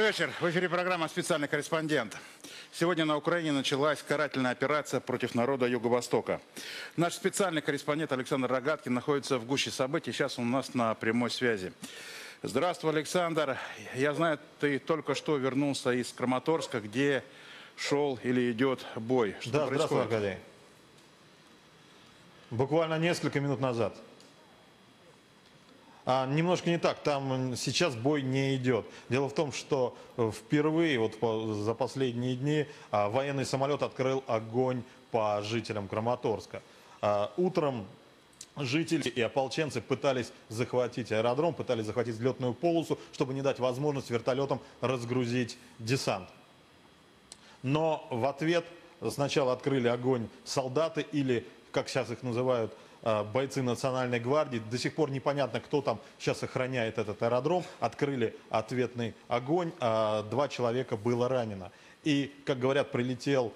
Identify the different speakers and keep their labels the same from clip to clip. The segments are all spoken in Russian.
Speaker 1: вечер. В эфире программа «Специальный корреспондент». Сегодня на Украине началась карательная операция против народа Юго-Востока. Наш специальный корреспондент Александр Рогаткин находится в гуще событий. Сейчас он у нас на прямой связи. Здравствуй, Александр. Я знаю, ты только что вернулся из Краматорска, где шел или идет бой. Что происходит?
Speaker 2: Здравствуй, Аркадий. Буквально несколько минут назад. Немножко не так, там сейчас бой не идет. Дело в том, что впервые за последние дни военный самолет открыл огонь по жителям Краматорска. Утром жители и ополченцы пытались захватить аэродром, пытались захватить взлетную полосу, чтобы не дать возможность вертолетам разгрузить десант. Но в ответ сначала открыли огонь солдаты или, как сейчас их называют, бойцы Национальной гвардии. До сих пор непонятно, кто там сейчас охраняет этот аэродром. Открыли ответный огонь, 2 человека было ранено. И, как говорят, прилетел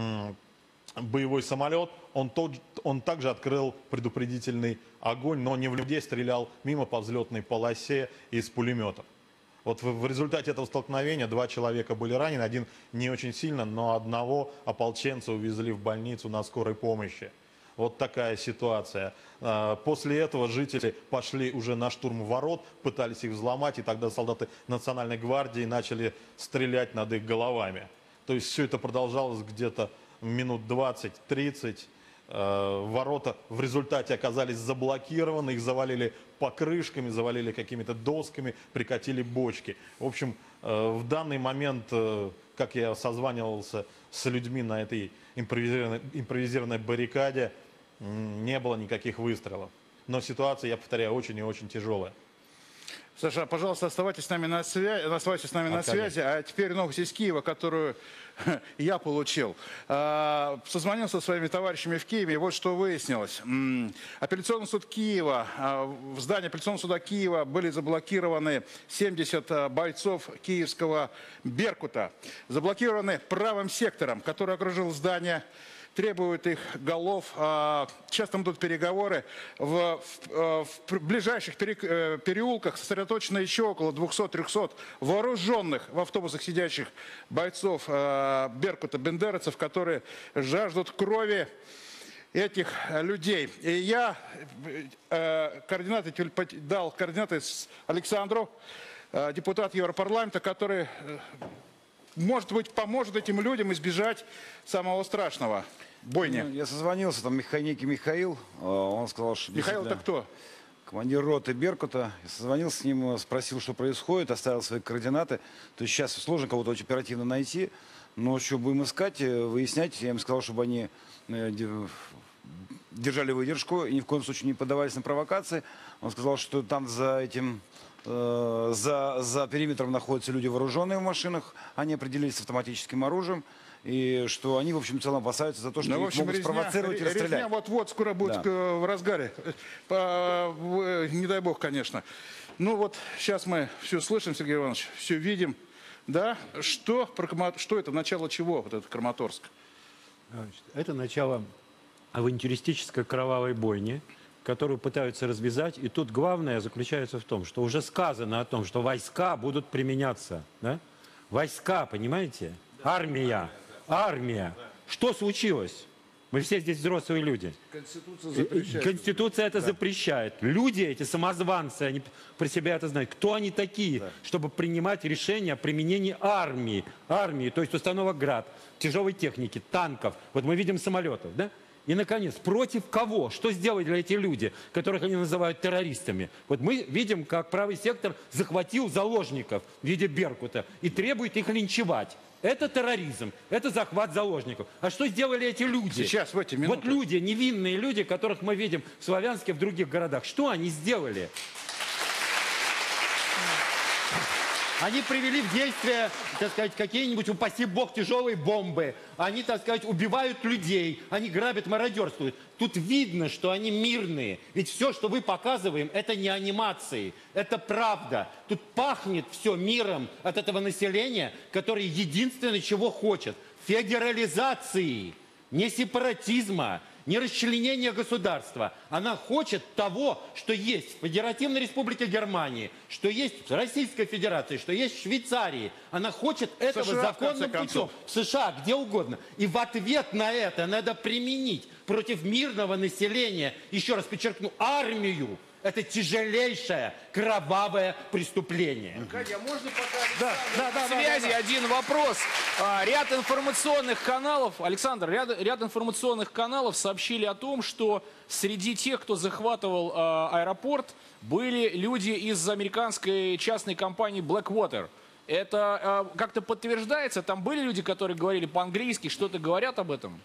Speaker 2: боевой самолет, он также открыл предупредительный огонь, но не в людей, стрелял мимо по взлетной полосе из пулеметов. Вот в результате этого столкновения 2 человека были ранены, один не очень сильно, но одного ополченца увезли в больницу на скорой помощи. Вот такая ситуация. После этого жители пошли уже на штурм ворот, пытались их взломать, и тогда солдаты Национальной гвардии начали стрелять над их головами. То есть все это продолжалось где-то минут 20-30. Ворота в результате оказались заблокированы, их завалили покрышками, завалили какими-то досками, прикатили бочки. В общем, в данный момент, как я созванивался с людьми на этой импровизированной баррикаде, не было никаких выстрелов. Но ситуация, я повторяю, очень и очень тяжелая.
Speaker 1: Саша, пожалуйста, оставайтесь с нами на связи. А теперь новость из Киева, которую я получил. Созвонился со своими товарищами в Киеве, и вот что выяснилось. Апелляционный суд Киева, в здании апелляционного суда Киева были заблокированы 70 бойцов киевского «Беркута». Заблокированы правым сектором, который окружил здание, требуют их голов. Сейчас там идут переговоры. В ближайших переулках сосредоточено еще около 200-300 вооруженных в автобусах сидящих бойцов «Беркута», бендеровцев, которые жаждут крови этих людей. И я дал координаты Александру, депутат Европарламента, который, может быть, поможет этим людям избежать самого страшного. Бойня.
Speaker 3: Я созвонился, там некий Михаил, он сказал, что...
Speaker 1: Михаил, это кто?
Speaker 3: Командир роты «Беркута». Я созвонился с ним, спросил, что происходит, оставил свои координаты. То есть сейчас сложно кого-то очень оперативно найти, но что будем искать, выяснять. Я им сказал, чтобы они держали выдержку и ни в коем случае не поддавались на провокации. Он сказал, что там за периметром находятся люди, вооруженные в машинах, они определились с автоматическим оружием, и что они, в общем, в целом опасаются за то, что их могут спровоцировать и расстрелять.
Speaker 1: Резня вот-вот скоро будет в разгаре. Не дай бог, конечно. Ну вот, сейчас мы все слышим, Сергей Иванович, все видим. Да? Что это? Начало чего, вот этот Краматорск?
Speaker 4: Это начало авантюристической кровавой бойни, которую пытаются развязать. И тут главное заключается в том, что уже сказано о том, что войска будут применяться. Да? Войска, понимаете? Армия. Что случилось? Мы все здесь взрослые люди.
Speaker 1: Конституция запрещает.
Speaker 4: Конституция это запрещает. Люди эти, самозванцы, они про себя это знают. Кто они такие, чтобы принимать решения о применении армии, то есть установок ГРАД, тяжелой техники, танков. Вот мы видим самолетов, да? И, наконец, против кого? Что сделали эти люди, которых они называют террористами? Вот мы видим, как правый сектор захватил заложников в виде «Беркута» и требует их линчевать. Это терроризм, это захват заложников. А что сделали эти люди?
Speaker 1: Сейчас, в эти минуты.
Speaker 4: Вот люди, невинные люди, которых мы видим в Славянске, в других городах. Что они сделали? Они привели в действие, так сказать, какие-нибудь, упаси бог, тяжелые бомбы. Они, так сказать, убивают людей. Они грабят, мародерствуют. Тут видно, что они мирные. Ведь все, что вы показываем, это не анимации. Это правда. Тут пахнет все миром от этого населения, которое единственное, чего хочет. Федерализации, не сепаратизма, не расчленение государства. Она хочет того, что есть в Федеративной Республике Германии, что есть в Российской Федерации, что есть в Швейцарии. Она хочет этого
Speaker 1: США,
Speaker 4: законным
Speaker 1: в конце концов.
Speaker 4: путем. В США, где угодно. И в ответ на это надо применить против мирного населения, еще раз подчеркну, армию. Это тяжелейшее, кровавое преступление.
Speaker 5: Аркадий, а можно пока связи один вопрос? Ряд информационных каналов, Александр, ряд информационных каналов сообщили о том, что среди тех, кто захватывал аэропорт, были люди из американской частной компании Blackwater. Это как-то подтверждается? Там были люди, которые говорили по-английски, что-то говорят об этом?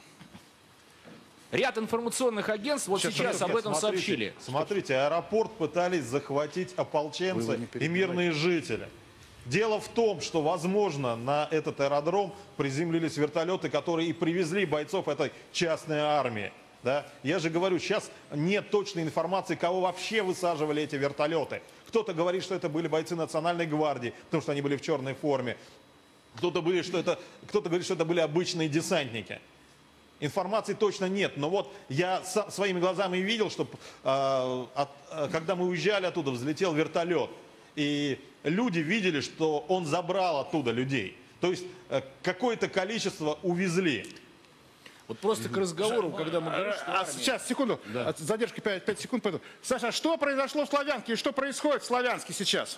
Speaker 5: Ряд информационных агентств вот сейчас об этом сообщили.
Speaker 2: Смотрите, аэропорт пытались захватить ополченцы и мирные жители. Дело в том, что, возможно, на этот аэродром приземлились вертолеты, которые и привезли бойцов этой частной армии. Да? Я же говорю, сейчас нет точной информации, кого вообще высаживали эти вертолеты. Кто-то говорит, что это были бойцы Национальной гвардии, потому что они были в черной форме. Кто-то говорит, что это были обычные десантники. Информации точно нет, но вот я своими глазами видел, что когда мы уезжали оттуда, взлетел вертолет, и люди видели, что он забрал оттуда людей. То есть какое-то количество увезли.
Speaker 5: Вот просто к разговору, когда мы говорим, что армия...
Speaker 1: Сейчас, секунду, задержка 5 секунд. Пойду. Саша, что произошло в Славянске и что происходит в Славянске сейчас?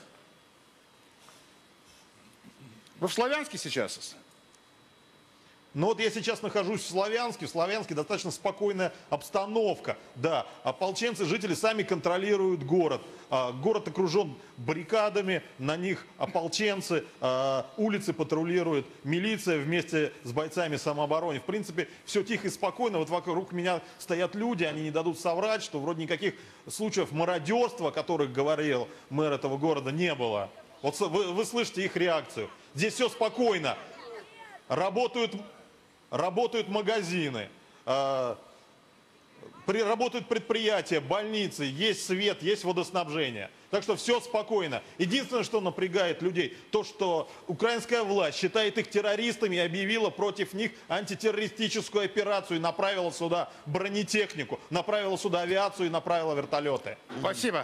Speaker 1: Вы в Славянске сейчас?
Speaker 2: Но вот я сейчас нахожусь в Славянске достаточно спокойная обстановка. Да, ополченцы, жители сами контролируют город. Город окружен баррикадами, на них ополченцы, улицы патрулирует милиция вместе с бойцами самообороны. В принципе, все тихо и спокойно. Вот вокруг меня стоят люди, они не дадут соврать, что вроде никаких случаев мародерства, о которых говорил мэр этого города, не было. Вот вы слышите их реакцию. Здесь все спокойно. Работают магазины, работают предприятия, больницы, есть свет, есть водоснабжение. Так что все спокойно. Единственное, что напрягает людей, то, что украинская власть считает их террористами и объявила против них антитеррористическую операцию и направила сюда бронетехнику, направила сюда авиацию и направила вертолеты.
Speaker 1: Спасибо.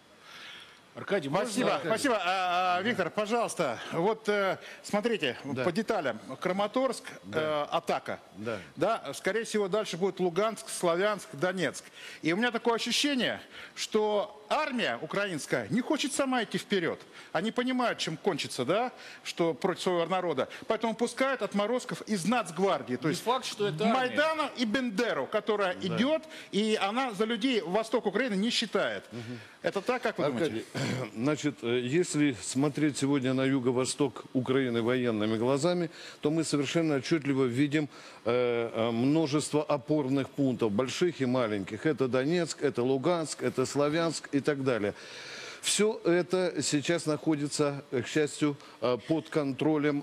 Speaker 5: Аркадий,
Speaker 1: Спасибо. Виктор, пожалуйста, вот смотрите, по деталям. Краматорск, атака. Да, скорее всего, дальше будет Луганск, Славянск, Донецк. И у меня такое ощущение, что армия украинская не хочет сама идти вперед. Они понимают, чем кончится, да, что против своего народа. Поэтому пускают отморозков из Нацгвардии. То есть
Speaker 5: факт, что это
Speaker 1: Майдана и Бендеру, которая идет, и она за людей восток Украины не считает. Это так, как вы думаете?
Speaker 6: Значит, если смотреть сегодня на юго-восток Украины военными глазами, то мы совершенно отчетливо видим множество опорных пунктов, больших и маленьких. Это Донецк, это Луганск, это Славянск и так далее. Все это сейчас находится, к счастью, под контролем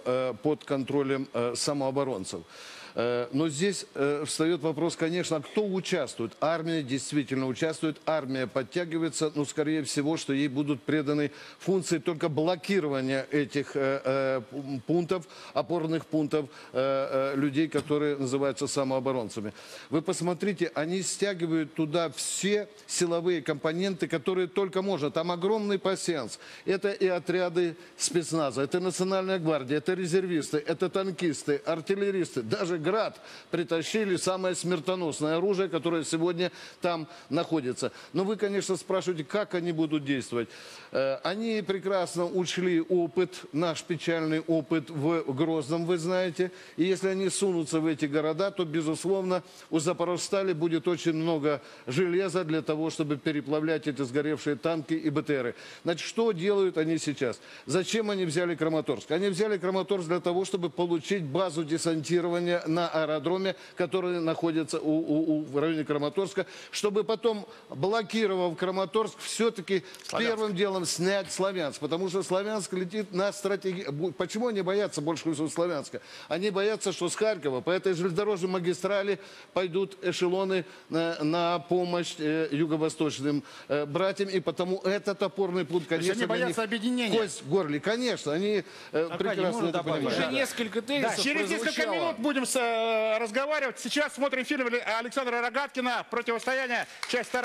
Speaker 6: самооборонцев. Но здесь встает вопрос, конечно, кто участвует. Армия действительно участвует, армия подтягивается, но скорее всего, что ей будут преданы функции только блокирования этих пунктов, опорных пунктов людей, которые называются самооборонцами. Вы посмотрите, они стягивают туда все силовые компоненты, которые только можно. Там огромный пассианс. Это и отряды спецназа, это Национальная гвардия, это резервисты, это танкисты, артиллеристы, даже Град притащили самое смертоносное оружие, которое сегодня там находится. Но вы, конечно, спрашиваете, как они будут действовать. Они прекрасно учли опыт, наш печальный опыт в Грозном, вы знаете. И если они сунутся в эти города, то, безусловно, у Запорожстали будет очень много железа для того, чтобы переплавлять эти сгоревшие танки и БТРы. Значит, что делают они сейчас? Зачем они взяли Краматорск? Они взяли Краматорск для того, чтобы получить базу десантирования на аэродроме, который находится в районе Краматорска, чтобы потом, блокировав Краматорск, все-таки первым делом снять Славянск. Потому что Славянск летит на стратегии. Почему они боятся больше всего Славянска? Они боятся, что с Харькова по этой железнодорожной магистрали пойдут эшелоны на помощь юго-восточным братьям. И потому этот опорный пункт, конечно,
Speaker 1: они боятся объединения.
Speaker 6: Кость в горле. Конечно, они прекрасно это понимают.
Speaker 5: Уже несколько тезисов
Speaker 1: через несколько минут будем с разговаривать. Сейчас смотрим фильм Александра Рогаткина «Противостояние», часть 2.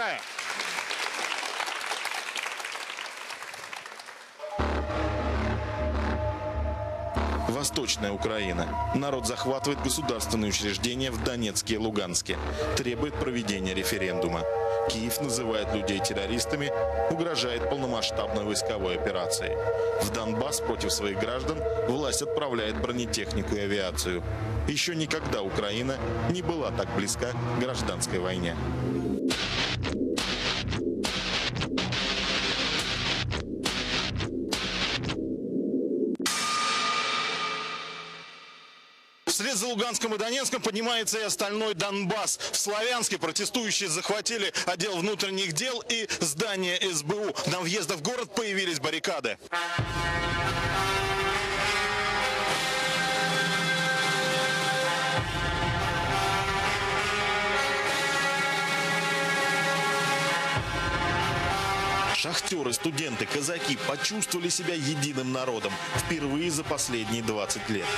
Speaker 7: Восточная Украина. Народ захватывает государственные учреждения в Донецке и Луганске. Требует проведения референдума. Киев называет людей террористами, угрожает полномасштабной войсковой операцией. В Донбасс против своих граждан власть отправляет бронетехнику и авиацию. Еще никогда Украина не была так близка к гражданской войне. Вслед за Луганском и Донецком поднимается и остальной Донбасс. В Славянске протестующие захватили отдел внутренних дел и здание СБУ. На въездах в город появились баррикады. Шахтеры, студенты, казаки почувствовали себя единым народом впервые за последние 20 лет.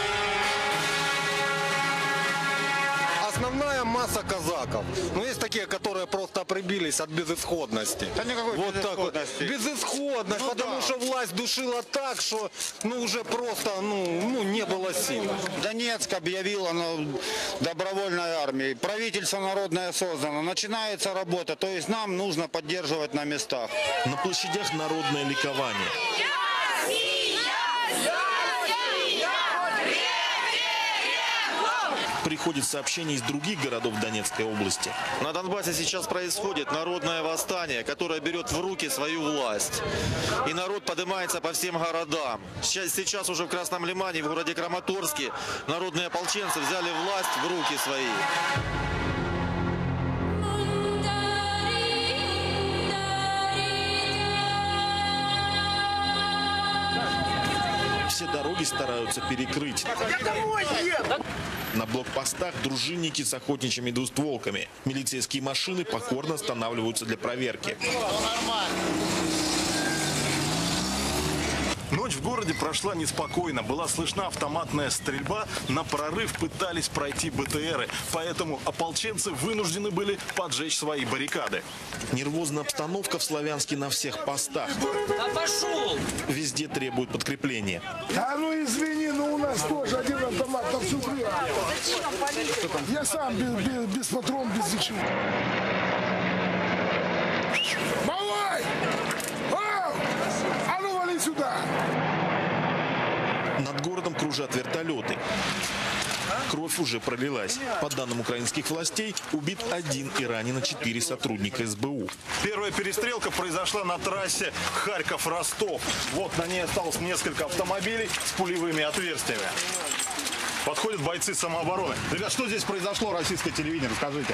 Speaker 8: Основная масса казаков. Но есть такие, которые просто прибились от безысходности.
Speaker 1: Да никакой
Speaker 8: вот
Speaker 1: безысходности.
Speaker 8: Так вот. Безысходность, потому что власть душила так, что уже просто не было сил.
Speaker 9: Донецк объявил добровольной армией. Правительство народное создано. Начинается работа. То есть нам нужно поддерживать на местах.
Speaker 7: На площадях народное ликование. Приходит сообщение из других городов Донецкой области.
Speaker 10: На Донбассе сейчас происходит народное восстание, которое берет в руки свою власть. И народ поднимается по всем городам. Сейчас уже в Красном Лимане, в городе Краматорске, народные ополченцы взяли власть в руки свои. Все дороги стараются перекрыть. На блокпостах дружинники с охотничьими двустволками. Милицейские машины покорно останавливаются для проверки.
Speaker 11: Ночь в городе прошла неспокойно. Была слышна автоматная стрельба. На прорыв пытались пройти БТРы. Поэтому ополченцы вынуждены были поджечь свои баррикады.
Speaker 7: Нервозная обстановка в Славянске на всех постах. Везде требуют подкрепления.
Speaker 12: А ну извини, но у нас тоже один автомат на всю крышу. Я сам без патрон, без ничего. Малой! А ну вали сюда!
Speaker 7: Над городом кружат вертолеты. Кровь уже пролилась. По данным украинских властей, убит 1 и ранено 4 сотрудника СБУ.
Speaker 11: Первая перестрелка произошла на трассе Харьков-Ростов. Вот на ней осталось несколько автомобилей с пулевыми отверстиями. Подходят бойцы самообороны. Ребят, что здесь произошло, российское телевидение? Расскажите.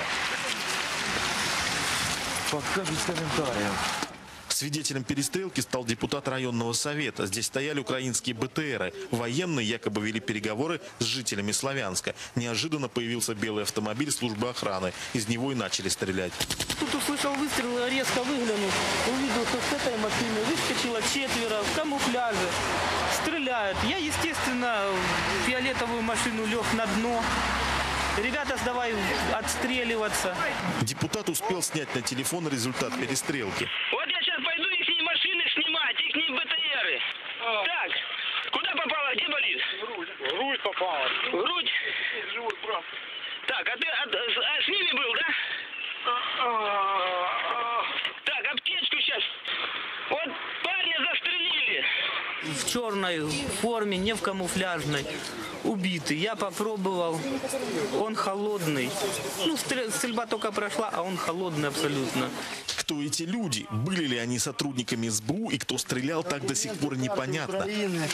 Speaker 8: Пока без комментариев.
Speaker 7: Свидетелем перестрелки стал депутат районного совета. Здесь стояли украинские БТРы. Военные якобы вели переговоры с жителями Славянска. Неожиданно появился белый автомобиль службы охраны. Из него и начали стрелять.
Speaker 13: Тут услышал выстрелы, резко выглянул. Увидел, что с этой машины выскочило 4 в камуфляже. Стреляют. Я, естественно, в фиолетовую машину лег на дно. Ребята, давай отстреливаться.
Speaker 7: Депутат успел снять на телефон результат перестрелки.
Speaker 14: Вот я сейчас пойду их машины снимать, их БТРы. Так, куда попало? Где болит? В грудь попало. В грудь? Живот, прав. Так, а ты с ними был, да? Так, аптечку сейчас. Вот парня застрелили.
Speaker 13: В черной форме, не в камуфляжной. Убитый. Я попробовал. Он холодный. Ну, стрельба только прошла, а он холодный абсолютно.
Speaker 7: Кто эти люди? Были ли они сотрудниками СБУ и кто стрелял, так до сих пор непонятно.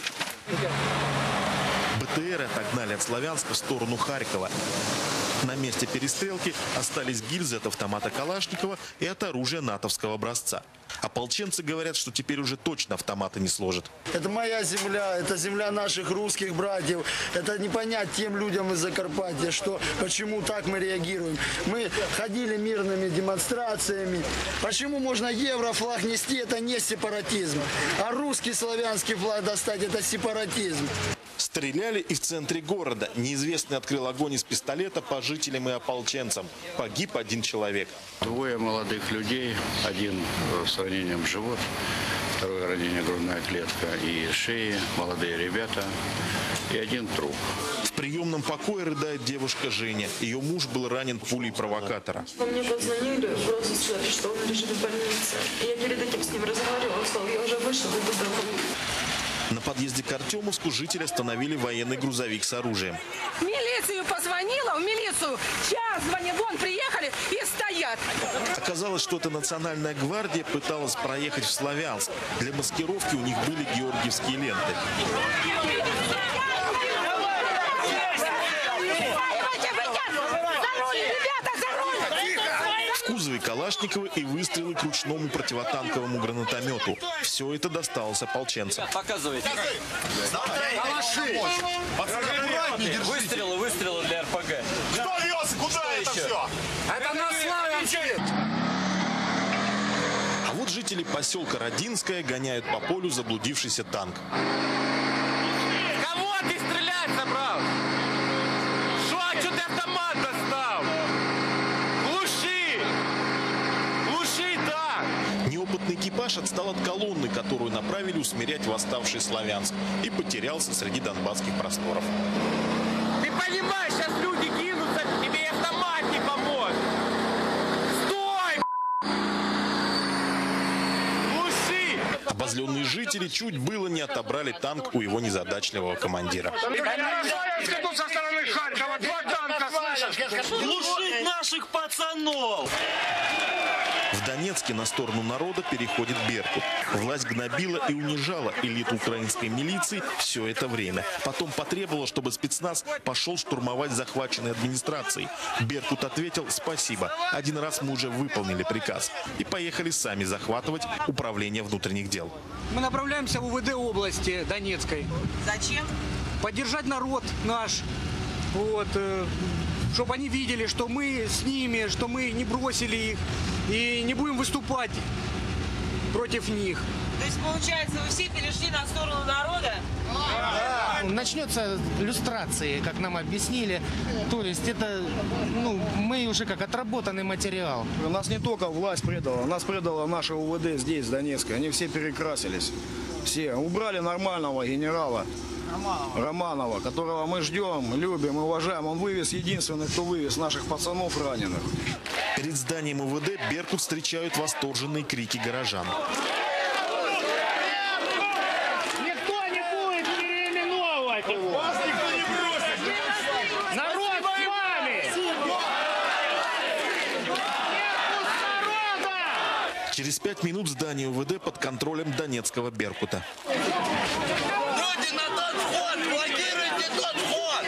Speaker 7: БТР отогнали от Славянска в сторону Харькова. На месте перестрелки остались гильзы от автомата Калашникова и от оружия натовского образца. Ополченцы говорят, что теперь уже точно автоматы не сложат.
Speaker 15: Это моя земля, это земля наших русских братьев. Это не понять тем людям из Закарпатья, что почему так мы реагируем. Мы ходили мирными демонстрациями. Почему можно еврофлаг нести, это не сепаратизм. А русский славянский флаг достать, это сепаратизм.
Speaker 7: Стреляли и в центре города. Неизвестный открыл огонь из пистолета по жителям и ополченцам. Погиб один человек.
Speaker 16: Двое молодых людей. Один с ранением в живот, второе ранение грудная клетка и шеи. Молодые ребята. И один труп.
Speaker 7: В приемном покое рыдает девушка Женя. Ее муж был ранен пулей провокатора.
Speaker 17: Мне позвонили, просто сказали, что он лежит в больнице. Я перед этим с ним разговаривала, он сказал, я уже вышел, иду домой.
Speaker 7: На подъезде к Артемовску жители остановили военный грузовик с оружием.
Speaker 18: В милицию позвонила, в милицию. Сейчас звонит, вон приехали и стоят.
Speaker 7: Оказалось, что эта национальная гвардия пыталась проехать в Славянск. Для маскировки у них были георгиевские ленты. В кузове Калашникова и выстрелы к ручному противотанковому гранатомету. Все это досталось ополченцам.
Speaker 19: Показывайте. Выстрелы для РПГ.
Speaker 11: Кто вез? Куда это все?
Speaker 19: Это на Славянске.
Speaker 7: А вот жители поселка Родинское гоняют по полю заблудившийся танк.
Speaker 19: Кого ты стрелять собрал? Что ты автомат достал? Глуши так!
Speaker 7: Неопытный экипаж отстал от колонны, которую направили усмирять восставший Славянск, и потерялся среди донбасских просторов.
Speaker 19: Ты понимаешь, сейчас люди кинутся, тебе и автомат не поможет. Стой! Глуши!
Speaker 7: Обозленные жители чуть было не отобрали танк у его незадачливого командира.
Speaker 19: Со стороны Харькова 2 танка, слышишь? Глушить наших пацанов!
Speaker 7: В Донецке на сторону народа переходит Беркут. Власть гнобила и унижала элиту украинской милиции все это время. Потом потребовала, чтобы спецназ пошел штурмовать захваченные администрации. Беркут ответил: спасибо, один раз мы уже выполнили приказ. И поехали сами захватывать управление внутренних дел.
Speaker 20: Мы направляемся в УВД области Донецкой.
Speaker 18: Зачем?
Speaker 20: Поддержать народ наш. Вот, чтобы они видели, что мы с ними, что мы не бросили их и не будем выступать против них.
Speaker 18: То есть, получается, вы все перешли на сторону народа?
Speaker 21: Да. Начнется люстрация, как нам объяснили. То есть это, мы уже как отработанный материал.
Speaker 3: Нас не только власть предала, нас предала наша УВД здесь, в Донецке. Они все перекрасились. Все. Убрали нормального генерала Романова, которого мы ждем, любим, уважаем. Он вывез, единственный, кто вывез наших пацанов раненых.
Speaker 7: Перед зданием УВД Беркут встречают восторженные крики горожан.
Speaker 19: Никто не будет переименовывать его! Вас никто не бросит! Народ с вами!
Speaker 7: Через 5 минут здание УВД под контролем донецкого Беркута.
Speaker 19: Люди на тот вход! Блокируйте тот вход!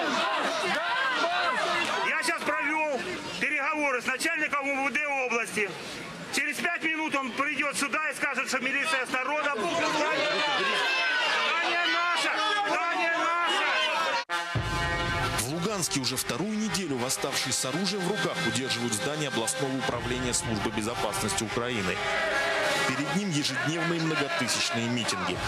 Speaker 22: Я сейчас провел переговоры с начальником УВД области. Через 5 минут он придет сюда и скажет, что милиция с народом. Здание наше! Здание наше!
Speaker 7: В Луганске уже вторую неделю восставшие с оружием в руках удерживают здание областного управления службы безопасности Украины. Перед ним ежедневные многотысячные митинги.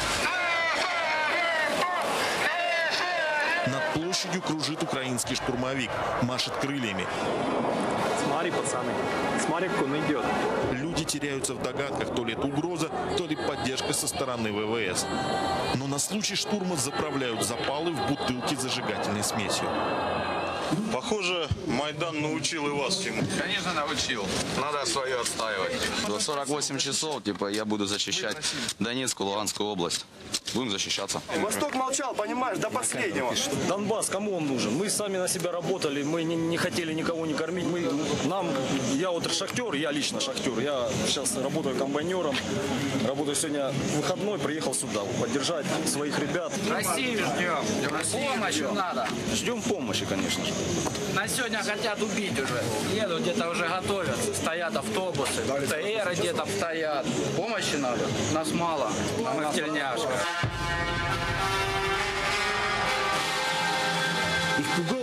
Speaker 7: Над площадью кружит украинский штурмовик, машет крыльями.
Speaker 23: Смотри, пацаны, смотри, как он идет.
Speaker 7: Люди теряются в догадках, то ли это угроза, то ли поддержка со стороны ВВС. Но на случай штурма заправляют запалы в бутылки с зажигательной смесью.
Speaker 11: Похоже, Майдан научил и вас чему.
Speaker 24: Конечно, научил. Надо свое отстаивать.
Speaker 25: До 48 часов, я буду защищать Донецкую, Луганскую область. Будем защищаться.
Speaker 26: Восток молчал, понимаешь, до последнего.
Speaker 23: Донбасс, кому он нужен? Мы сами на себя работали, мы не хотели никого не кормить. Я вот шахтер, я лично шахтер. Я сейчас работаю комбайнером, работаю сегодня выходной, приехал сюда поддержать своих ребят.
Speaker 20: Россию ждем. Помощи надо.
Speaker 25: Ждем помощи, конечно же.
Speaker 20: Нас сегодня хотят убить уже. Едут, где-то уже готовятся. Стоят автобусы. ТРы где-то стоят. Помощи надо. Нас мало. А мы в тельняшках.
Speaker 27: Их пугают новым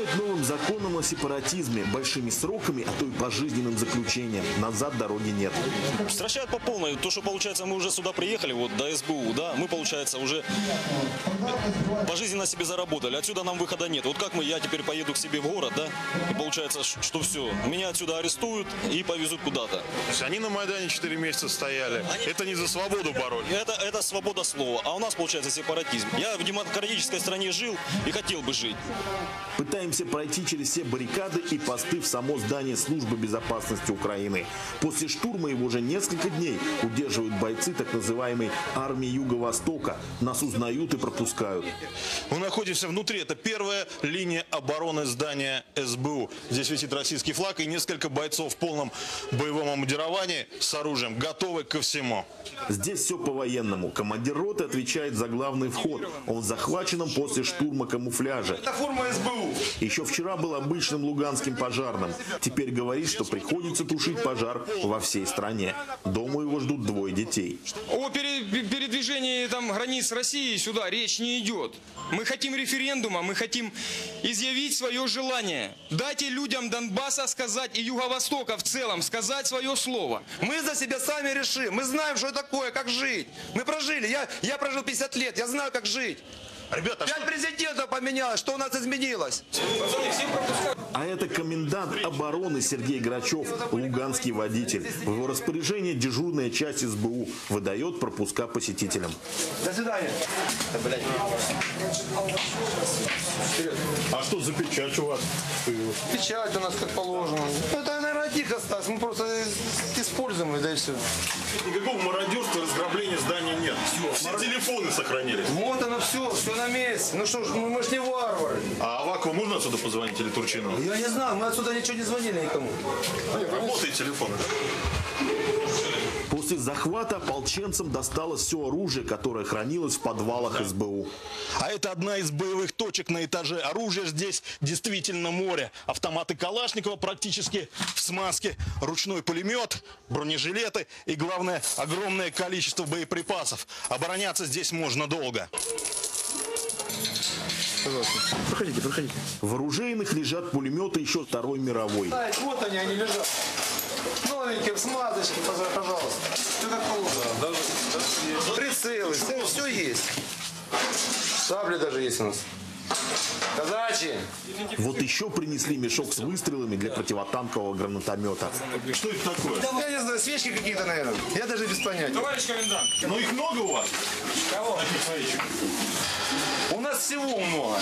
Speaker 7: законом о сепаратизме, большими сроками, а то и пожизненным заключением. Назад дороги нет.
Speaker 23: Стращают по полной. То, что получается, мы уже сюда приехали, вот до СБУ, да, мы, получается, уже пожизненно себе заработали. Отсюда нам выхода нет. Вот как я теперь поеду к себе в город, да, и получается, что все, меня отсюда арестуют и повезут куда-то.
Speaker 11: Они на Майдане 4 месяца стояли. Это не за свободу боролись.
Speaker 23: Это свобода слова. А у нас, получается, сепаратизм. Я в демократической стране жил и хотел бы жить.
Speaker 7: Пытаемся пройти через все баррикады и посты в само здание Службы безопасности Украины. После штурма его уже несколько дней удерживают бойцы так называемой армии Юго-Востока. Нас узнают и пропускают.
Speaker 11: Мы находимся внутри. Это первая линия обороны здания СБУ. Здесь висит российский флаг и несколько бойцов в полном боевом обмундировании с оружием, готовы ко всему.
Speaker 7: Здесь все по-военному. Командир роты отвечает за главный вход. Он в захваченном после штурма камуфляже.
Speaker 26: Это форма СБУ.
Speaker 7: Еще вчера был обычным луганским пожарным. Теперь говорит, что приходится тушить пожар во всей стране. Дома его ждут 2 детей.
Speaker 1: О передвижении границ России сюда речь не идет. Мы хотим референдума, мы хотим изъявить свое желание. Дайте людям Донбасса сказать и Юго-Востока в целом сказать свое слово.
Speaker 26: Мы за себя сами решим. Мы знаем, что это такое, как жить. Мы прожили. Я прожил 50 лет. Я знаю, как жить.
Speaker 11: Ребята,
Speaker 26: 5 президентов поменялось. Что у нас изменилось?
Speaker 7: А это комендант обороны Сергей Грачев, луганский водитель. В его распоряжении дежурная часть СБУ выдает пропуска посетителям.
Speaker 26: До свидания.
Speaker 11: А что за печать у вас?
Speaker 26: Печать у нас как положено. Это, наверное, тихо осталось. Мы просто используем ее, да и все.
Speaker 11: Никакого мародерства, разграбления здания нет. Все телефоны сохранились.
Speaker 26: Вот оно все на месте. Ну что ж, мы же не варвары.
Speaker 11: А Авакову можно отсюда позвонить или Турчинову?
Speaker 26: Я не знаю, мы отсюда ничего не звонили никому.
Speaker 11: Работает телефон.
Speaker 7: После захвата ополченцам досталось все оружие, которое хранилось в подвалах СБУ.
Speaker 11: А это одна из боевых точек на этаже. Оружие здесь действительно море. Автоматы Калашникова практически в смазке. Ручной пулемет, бронежилеты и, главное, огромное количество боеприпасов. Обороняться здесь можно долго.
Speaker 26: Пожалуйста, проходите.
Speaker 7: В оружейных лежат пулеметы еще Второй мировой.
Speaker 26: Вот они лежат. Новенькие, в смазочке, пожалуйста. Все как положено. Прицелы, все есть. Сабли даже есть у нас. Казачьи.
Speaker 7: Вот еще принесли мешок с выстрелами для противотанкового гранатомета.
Speaker 11: Что это такое?
Speaker 26: Я не знаю, свечки какие-то, наверное. Я даже без понятия.
Speaker 11: Товарищ комендант. Ну их много у вас?
Speaker 26: Кого? У нас всего много.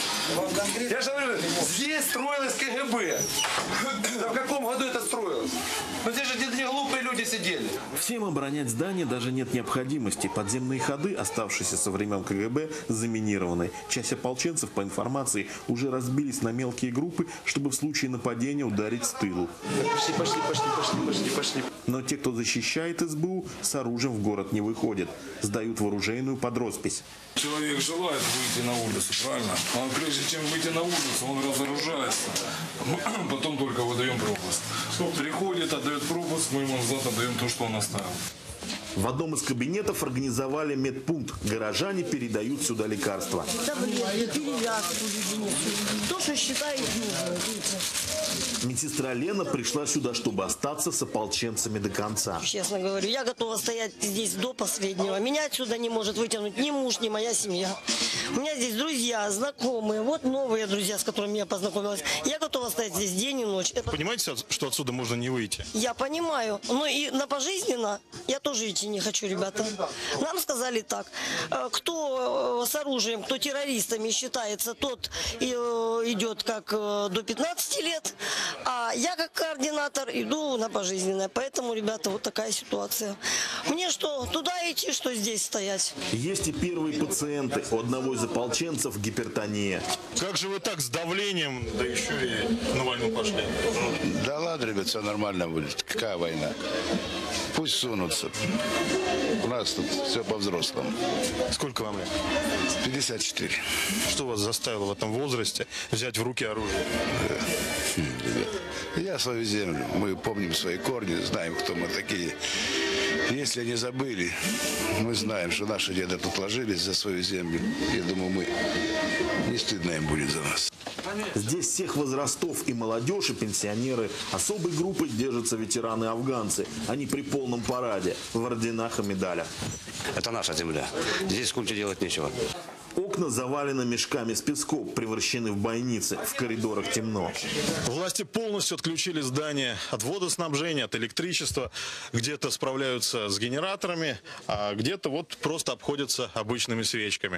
Speaker 26: Я же говорю, здесь строилось КГБ. В каком году это строилось? Ну здесь же не глупые люди сидели.
Speaker 7: Всем оборонять здание даже нет необходимости. Подземные ходы, оставшиеся со времен КГБ, заминированы. Часть ополченцев, по информации, уже разбились на мелкие группы, чтобы в случае нападения ударить с тылу.
Speaker 26: Пошли.
Speaker 7: Но те, кто защищает СБУ, с оружием в город не выходят. Сдают в оружейную под роспись.
Speaker 2: Человек желает выйти на улицу, правильно? А прежде чем выйти на улицу, он разоружается. Потом только выдаем пропуск. Приходит, отдает пропуск, мы ему назад отдаем то, что он оставил.
Speaker 7: В одном из кабинетов организовали медпункт. Горожане передают сюда лекарства.
Speaker 4: Таблетки, перевязку, то, что считает нужным.
Speaker 7: Медсестра Лена пришла сюда, чтобы остаться с ополченцами до конца.
Speaker 4: Честно говорю, я готова стоять здесь до последнего. Меня отсюда не может вытянуть ни муж, ни моя семья. У меня здесь друзья, знакомые, вот новые друзья, с которыми я познакомилась. Я готова стоять здесь день и ночь.
Speaker 11: Понимаете, что отсюда можно не выйти?
Speaker 4: Я понимаю. Но и на пожизненно я тоже идти не хочу, ребята. Нам сказали так. Кто с оружием, кто террористами считается, тот идет как до 15 лет. А я как координатор иду на пожизненное. Поэтому, ребята, вот такая ситуация. Мне что, туда идти, что здесь стоять?
Speaker 7: Есть и первые пациенты. У одного из ополченцев гипертония.
Speaker 11: Как же вы так с давлением, да еще и на войну пошли?
Speaker 16: Да ладно, ребят, все нормально будет. Какая война? Пусть сунутся. У нас тут все по-взрослому.
Speaker 11: Сколько вам лет?
Speaker 16: 54.
Speaker 11: Что вас заставило в этом возрасте взять в руки оружие?
Speaker 16: Ребят, я свою землю. Мы помним свои корни, знаем, кто мы такие. Если они забыли, мы знаем, что наши деды тут ложились за свою землю. Я думаю, не стыдно им будет за нас.
Speaker 7: Здесь всех возрастов, и молодежь, и пенсионеры. Особой группой держатся ветераны-афганцы. Они при полном параде, в орденах и медалях.
Speaker 5: Это наша земля. Здесь скульптуре делать нечего.
Speaker 7: Окна завалены мешками с песком, превращены в бойницы. В коридорах темно.
Speaker 11: Власти полностью отключили здание от водоснабжения, от электричества. Где-то справляются с генераторами, а где-то вот просто обходятся обычными свечками.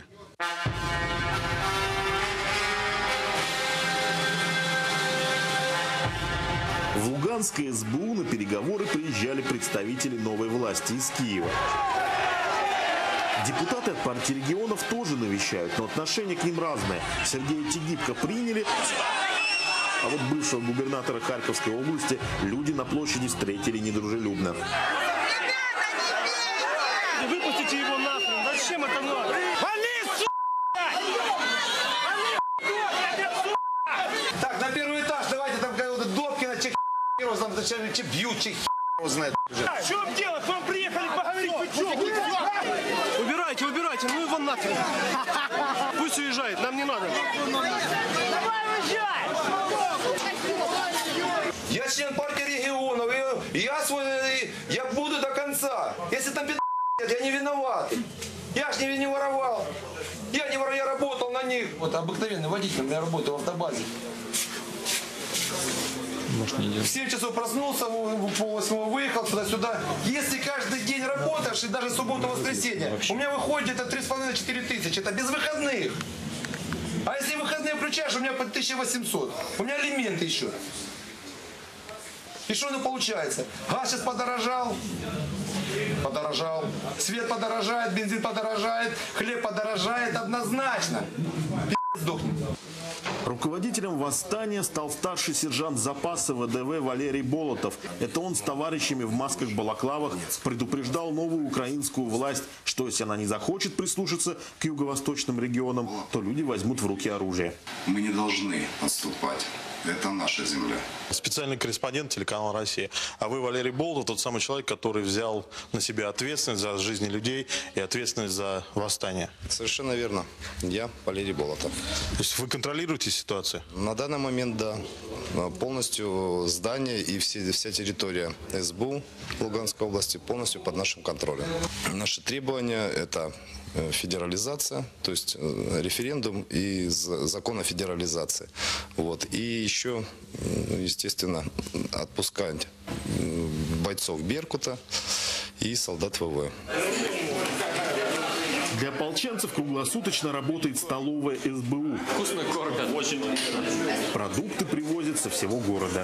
Speaker 7: В Луганское СБУ на переговоры приезжали представители новой власти из Киева. Депутаты от партии регионов тоже навещают, но отношение к ним разное. Сергея Тигибко приняли, а вот бывшего губернатора Харьковской области люди на площади встретили недружелюбно.
Speaker 19: Выпустите его нахрен. Зачем это надо? Вали,
Speaker 26: Так, на первый этаж давайте там какой-то Добкина, чех там зачем бьют, чех знает.
Speaker 19: В чем дело? К вам приехали поговорить, вы что? Убирайте, ну его нахрен. Пусть уезжает, нам не надо. Давай уезжай!
Speaker 26: Я член партии регионов, я буду до конца. Если там я не виноват. Я ж не воровал. Я работал на них. Вот обыкновенный водитель, у меня работал в автобазе. В 7 часов проснулся, в 7:30 выехал туда-сюда. Если каждый день работаешь, и даже субботу-воскресенье, у меня выходит это 3,5-4 тысячи. Это без выходных. А если выходные включаешь, у меня по 1800. У меня алименты еще. И что оно получается? Газ сейчас подорожал. Свет подорожает, бензин подорожает, хлеб подорожает однозначно. Сдохнет.
Speaker 7: Руководителем восстания стал старший сержант запаса ВДВ Валерий Болотов. Это он с товарищами в масках-балаклавах предупреждал новую украинскую власть, что если она не захочет прислушаться к юго-восточным регионам, то люди возьмут в руки оружие.
Speaker 6: Мы не должны отступать. Это наша земля.
Speaker 11: Специальный корреспондент телеканала «Россия». А вы, Валерий Болотов, тот самый человек, который взял на себя ответственность за жизни людей и ответственность за восстание.
Speaker 6: Совершенно верно. Я Валерий Болотов.
Speaker 11: То есть вы контролируете ситуацию?
Speaker 6: На данный момент, да. Полностью здание и вся территория СБУ Луганской области полностью под нашим контролем. Наши требования – это федерализация, то есть референдум и закон о федерализации. Вот. И еще, естественно, отпускать бойцов Беркута и солдат ВВ.
Speaker 7: Для ополченцев круглосуточно работает столовая СБУ.
Speaker 8: Вкусно кормят. Очень.
Speaker 7: Продукты привозят со всего города.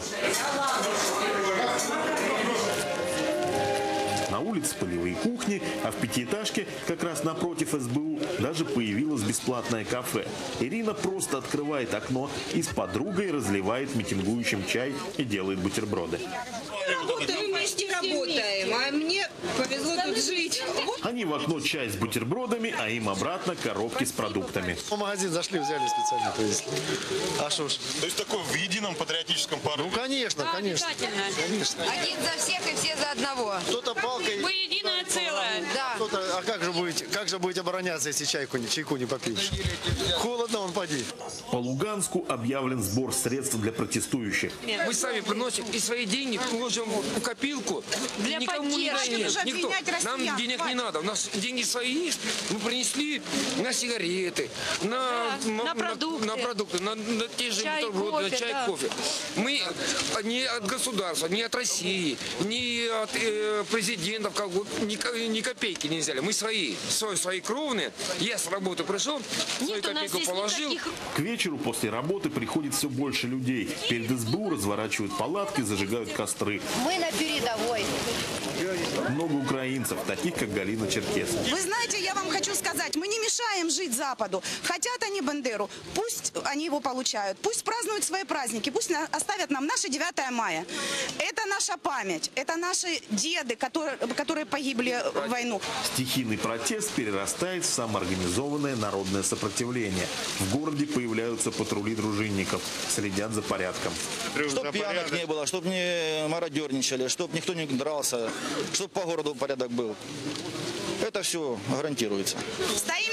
Speaker 7: На улице полевые кухни, а в пятиэтажке, как раз напротив СБУ, даже появилось бесплатное кафе. Ирина просто открывает окно и с подругой разливает митингующим чай и делает бутерброды.
Speaker 9: Мы вместе работаем, а мне повезло тут жить.
Speaker 7: Они в окно чай с бутербродами, а им обратно коробки с продуктами.
Speaker 26: В магазин зашли, взяли специально, привезли. А что ж?
Speaker 11: То есть такой в едином патриотическом порыве?
Speaker 26: Ну, конечно, конечно. Конечно.
Speaker 9: Один за всех и все за одного.
Speaker 26: Кто-то палкой...
Speaker 9: Мы единое целое. Да.
Speaker 26: А как же будете обороняться, если чайку не попьешь? Холодно, он поди.
Speaker 7: По Луганску объявлен сбор средств для протестующих.
Speaker 10: Мы сами приносим и свои деньги положим в копилку.
Speaker 9: Для
Speaker 10: никому
Speaker 9: поддержки.
Speaker 10: не
Speaker 9: Нужно
Speaker 10: никто. Нам денег
Speaker 9: хватит.
Speaker 10: не надо. У нас деньги свои есть. Мы принесли на сигареты, на продукты, на те же
Speaker 9: Чай,
Speaker 10: бутерброды, на
Speaker 9: кофе,
Speaker 10: чай,
Speaker 9: да.
Speaker 10: кофе. Мы не от государства, не от России, не от президентов, ни копейки не взяли. Мы свои кровные. Я с работы пришел, свою копейку положил.
Speaker 7: К вечеру после работы приходит все больше людей. Перед СБУ разворачивают палатки, зажигают костры.
Speaker 9: Мы на передовой.
Speaker 7: Много украинцев, таких как Галина Черкесова.
Speaker 12: Вы знаете, я вам хочу сказать, мы не мешаем жить Западу. Хотят они Бандеру, пусть они его получают. Пусть празднуют свои праздники, пусть оставят нам наше 9 мая. Это наша память, это наши деды, которые погибли в войну.
Speaker 7: Стихийный протест перерастает в самоорганизованное народное сопротивление. В городе появляются патрули дружинников, следят за порядком.
Speaker 27: Чтоб пьяных не было, чтоб не мародерничали, чтоб никто не дрался, чтоб по городу порядок был. Это все гарантируется.
Speaker 12: Стоим до последнего.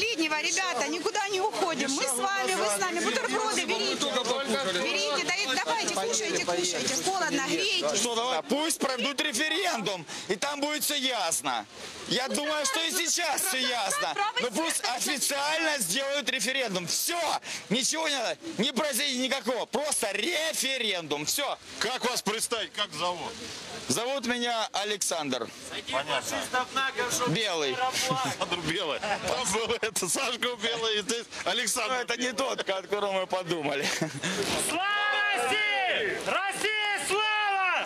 Speaker 12: Летнего, ребята, никуда не уходим. Мы с вами, вы с нами. Бутерброды берите. Берите, давайте, кушайте. Холодно, грейтесь.
Speaker 27: Что, давай? Пусть пройдут референдум, и там будет все ясно. Я думаю, что и сейчас все ясно. Но пусть официально сделают референдум. Все, ничего не надо, ни произойдет никакого. Просто референдум. Все.
Speaker 11: Как вас представить, как зовут?
Speaker 27: Зовут меня Александр.
Speaker 11: Понятно.
Speaker 27: Белый.
Speaker 11: Александр Белый. Там был это Сашка Белый, и здесь Александр.
Speaker 27: Это не тот, о котором мы подумали.
Speaker 22: Слава России! России слава!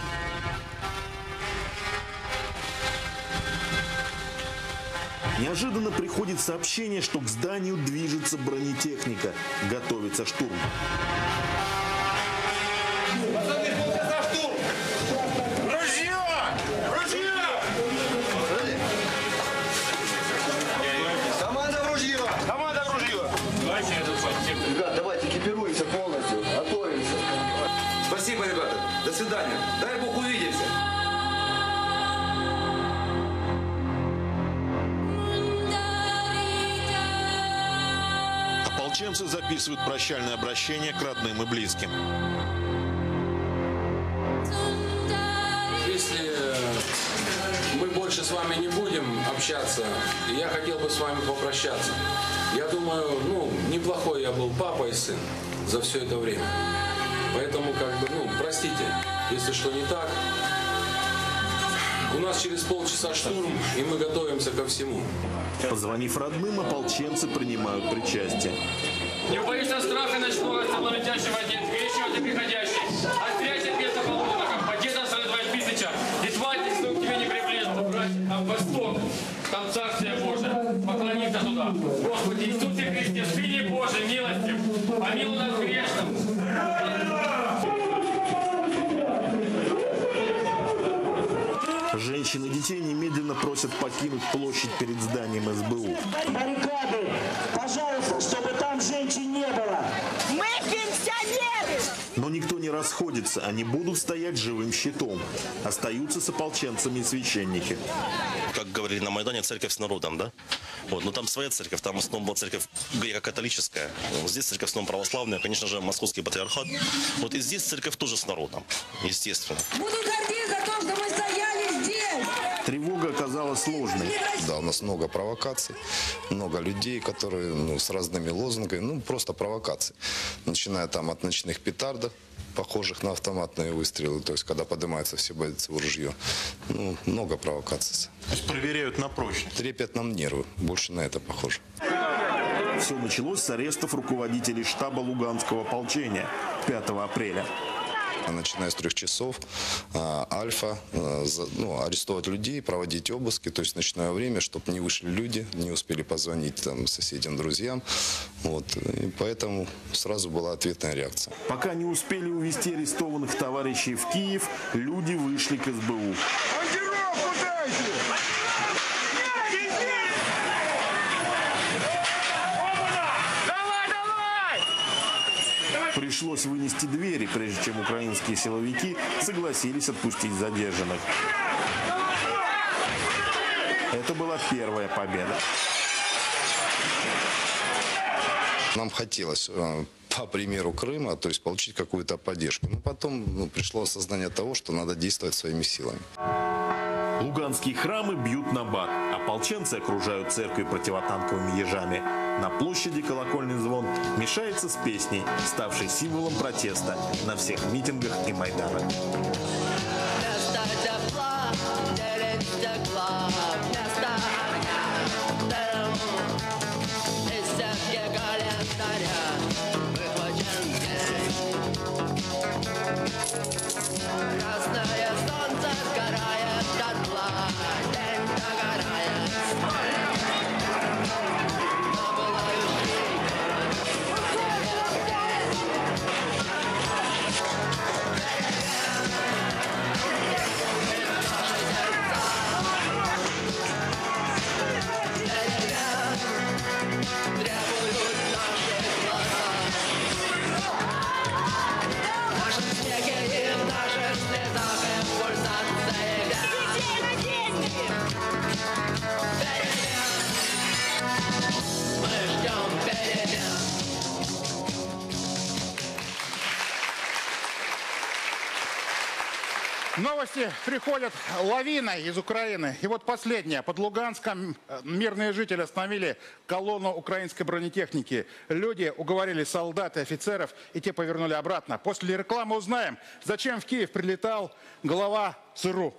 Speaker 7: Неожиданно приходит сообщение, что к зданию движется бронетехника. Готовится штурм.
Speaker 26: Команда в ружье! Команда в ружье! Ребят, давайте экипируемся полностью, готовимся. Спасибо, ребята. До свидания. Дай Бог увидимся.
Speaker 7: Ополченцы записывают прощальное обращение к родным и близким.
Speaker 8: Если мы больше с вами не будем общаться, я хотел бы с вами попрощаться. Я думаю, неплохой я был папа и сын за все это время. Поэтому, простите, если что не так. У нас через полчаса штурм, и мы готовимся ко всему.
Speaker 7: Позвонив родным, ополченцы принимают причастие.
Speaker 8: Не боишься страха ночного, самолетящего день, гречего приходящий. Отстряйся песня полуденного, победа сразу тысяча. И тварь, что к тебе не приближится, брать там восток, там царствие Божие. Поклониться туда. Господи Иисусе Христе, Сыне Божий, милостив, помилуй нас грешным.
Speaker 7: Женщин и детей немедленно просят покинуть площадь перед зданием СБУ.
Speaker 13: Баррикады, пожалуйста, чтобы там женщин не было. Мы пенсионеры!
Speaker 7: Но никто не расходится, они будут стоять живым щитом. Остаются с ополченцами и священники.
Speaker 14: Как говорили на Майдане, церковь с народом, да? Вот, но там своя церковь, там в основном была церковь греко-католическая. Здесь церковь в основном православная, конечно же, московский патриархат. Вот и здесь церковь тоже с народом, естественно.
Speaker 13: Буду гордиться за то, что мы стояли здесь.
Speaker 7: Тревога оказалась сложной.
Speaker 6: Да, у нас много провокаций, много людей, которые с разными лозунгами, просто провокации. Начиная там от ночных петардов, похожих на автоматные выстрелы, то есть когда поднимаются все бойцы в ружье. Много провокаций.
Speaker 7: То есть проверяют на прочность?
Speaker 6: Трепет нам нервы, больше на это похоже.
Speaker 7: Все началось с арестов руководителей штаба Луганского ополчения 5 апреля.
Speaker 6: Начиная с 3 часов, Альфа, арестовать людей, проводить обыски, то есть в ночное время, чтобы не вышли люди, не успели позвонить соседям, друзьям. И поэтому сразу была ответная реакция.
Speaker 7: Пока не успели увезти арестованных товарищей в Киев, люди вышли к СБУ. Пришлось вынести двери, прежде чем украинские силовики согласились отпустить задержанных. Это была первая победа.
Speaker 6: Нам хотелось, по примеру Крыма, то есть получить какую-то поддержку. Но потом пришло осознание того, что надо действовать своими силами.
Speaker 7: Луганские храмы бьют набат. Ополченцы окружают церковь противотанковыми ежами. На площади колокольный звон мешается с песней, ставшей символом протеста на всех митингах и майданах.
Speaker 13: Красное солнце сгорает дотла, день догорает.
Speaker 3: Новости приходят лавиной из Украины. И вот последнее. Под Луганском мирные жители остановили колонну украинской бронетехники. Люди уговорили солдат и офицеров, и те повернули обратно. После рекламы узнаем, зачем в Киев прилетал глава ЦРУ.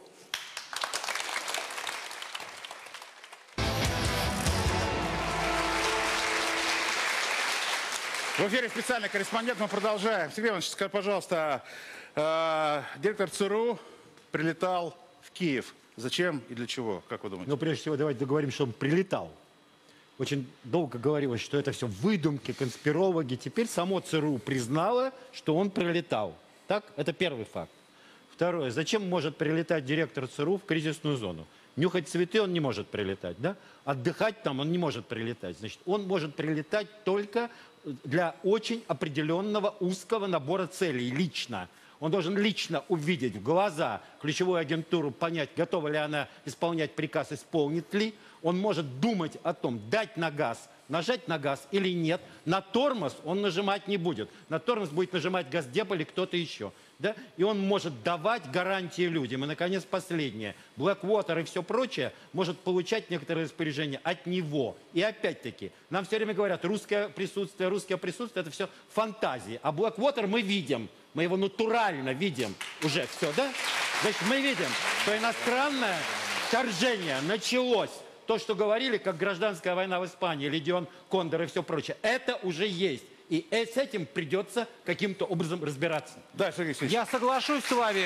Speaker 3: В эфире специальный корреспондент. Мы продолжаем. Сергей Иванович, скажи, пожалуйста, директор ЦРУ прилетал в Киев. Зачем и для чего? Как вы думаете?
Speaker 15: Ну, прежде всего, давайте договорим, что он прилетал. Очень долго говорилось, что это все выдумки, конспирологи. Теперь само ЦРУ признало, что он прилетал. Так? Это первый факт. Второе. Зачем может прилетать директор ЦРУ в кризисную зону? Нюхать цветы он не может прилетать, да? Отдыхать там он не может прилетать. Значит, он может прилетать только для очень определенного узкого набора целей, лично. Он должен лично увидеть в глаза ключевую агентуру, понять, готова ли она исполнять приказ, исполнит ли. Он может думать о том, дать на газ, нажать на газ или нет. На тормоз он нажимать не будет. На тормоз будет нажимать Госдеп или кто-то еще. Да? И он может давать гарантии людям. И, наконец, последнее. Blackwater и все прочее может получать некоторые распоряжения от него. И опять-таки, нам все время говорят, русское присутствие, это все фантазии. А Blackwater мы видим. Мы его натурально видим уже все, да? Значит, мы видим, что иностранное вторжение началось. То, что говорили, как гражданская война в Испании, Легион Кондор и все прочее, это уже есть. И с этим придется каким-то образом разбираться.
Speaker 3: Да, Сергей Сергеевич.
Speaker 20: Я соглашусь с вами,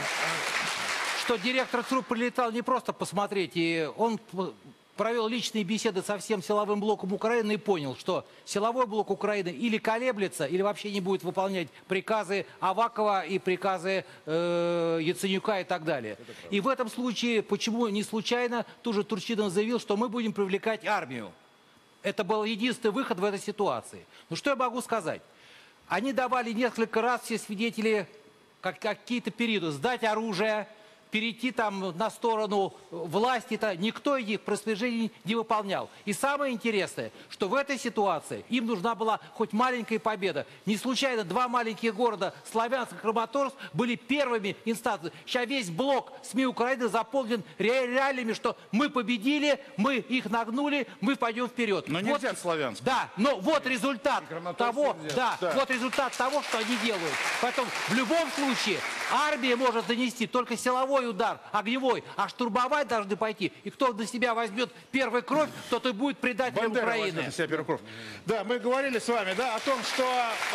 Speaker 20: что директор ЦРУ прилетал не просто посмотреть, и он провел личные беседы со всем силовым блоком Украины и понял, что силовой блок Украины или колеблется, или вообще не будет выполнять приказы Авакова и приказы Яценюка и так далее. И в этом случае, почему не случайно, тоже Турчинов заявил, что мы будем привлекать армию. Это был единственный выход в этой ситуации. Ну что я могу сказать? Они давали несколько раз, все свидетели, какие-то периоды, сдать оружие, перейти там на сторону власти-то, никто их распоряжений не выполнял. И самое интересное, что в этой ситуации им нужна была хоть маленькая победа. Не случайно два маленьких города, Славянск и Краматорск, были первыми инстанциями. Сейчас весь блок СМИ Украины заполнен реалиями, что мы победили, мы их нагнули, мы пойдем вперед.
Speaker 3: Но нельзя вот, Славянск.
Speaker 20: Да, но вот результат того, вот результат того, что они делают. Поэтому в любом случае армия может занести только силовой удар, огневой, а штурмовать должны пойти. И кто на себя возьмет первую кровь, тот и будет предателем Украины.
Speaker 3: На себя первую кровь. Да, мы говорили с вами, да, о том, что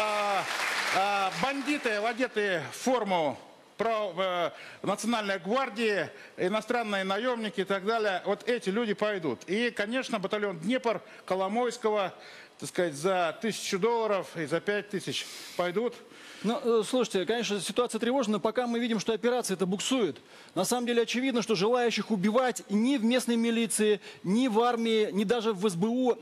Speaker 3: бандиты, одетые в форму Национальной гвардии, иностранные наемники и так далее, вот эти люди пойдут. И, конечно, батальон Днепр, Коломойского, так сказать, за $1000 и за 5000 пойдут.
Speaker 17: Ну, слушайте, конечно, ситуация тревожная, но пока мы видим, что операция это буксует. На самом деле очевидно, что желающих убивать ни в местной милиции, ни в армии, ни даже в СБУ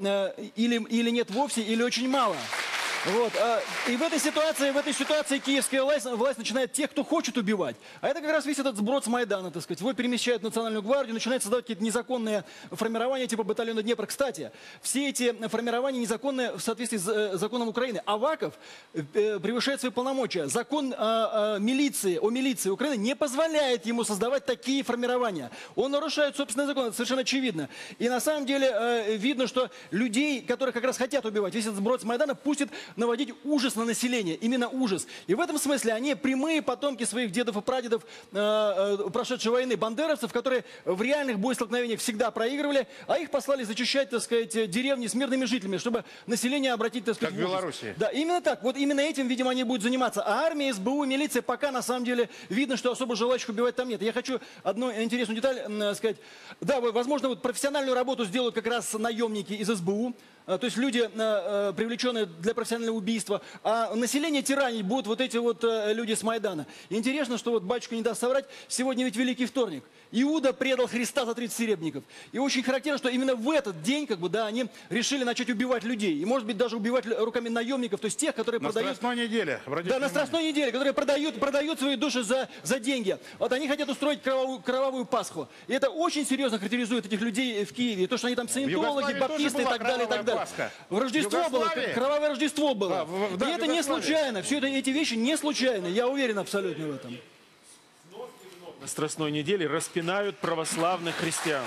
Speaker 17: или нет вовсе, или очень мало. Вот. И в этой ситуации киевская власть начинает тех, кто хочет убивать. А это как раз весь этот сброд с Майдана, так сказать. Его перемещают в Национальную гвардию, начинают создавать какие-то незаконные формирования типа батальона Днепр. Кстати, все эти формирования незаконные в соответствии с законом Украины. Аваков превышает свои полномочия. Закон о милиции Украины не позволяет ему создавать такие формирования. Он нарушает собственный закон, это совершенно очевидно. И на самом деле видно, что людей, которые как раз хотят убивать, весь этот сброд с Майдана пустит наводить ужас на население, именно ужас. И в этом смысле они прямые потомки своих дедов и прадедов прошедшей войны, бандеровцев, которые в реальных боестолкновениях всегда проигрывали, а их послали зачищать, так сказать, деревни с мирными жителями, чтобы население обратить, так сказать,
Speaker 3: как в Беларуси.
Speaker 17: Да, именно так. Вот именно этим, видимо, они будут заниматься. А армия, СБУ, милиция пока, на самом деле, видно, что особо желающих убивать там нет. Я хочу одну интересную деталь сказать. Да, возможно, вот профессиональную работу сделают как раз наемники из СБУ. То есть люди, привлеченные для профессионального убийства, а население тиранить будут вот эти вот люди с Майдана. Интересно, что вот батюшка не даст соврать, сегодня ведь Великий вторник. Иуда предал Христа за 30 серебряников. И очень характерно, что именно в этот день, как бы, да, они решили начать убивать людей. И, может быть, даже убивать руками наемников, то есть тех, которые продают...
Speaker 3: На Страстной неделе.
Speaker 17: Да, на Страстной неделе, которые продают свои души за деньги. Вот они хотят устроить кровавую Пасху. И это очень серьезно характеризует этих людей в Киеве. То, что они там саентологи, баптисты и так далее, и так далее. В Рождество было, кровавое Рождество было. И это не случайно. Все это, эти вещи не случайны. Я уверен абсолютно в этом.
Speaker 1: Страстной недели распинают православных христиан.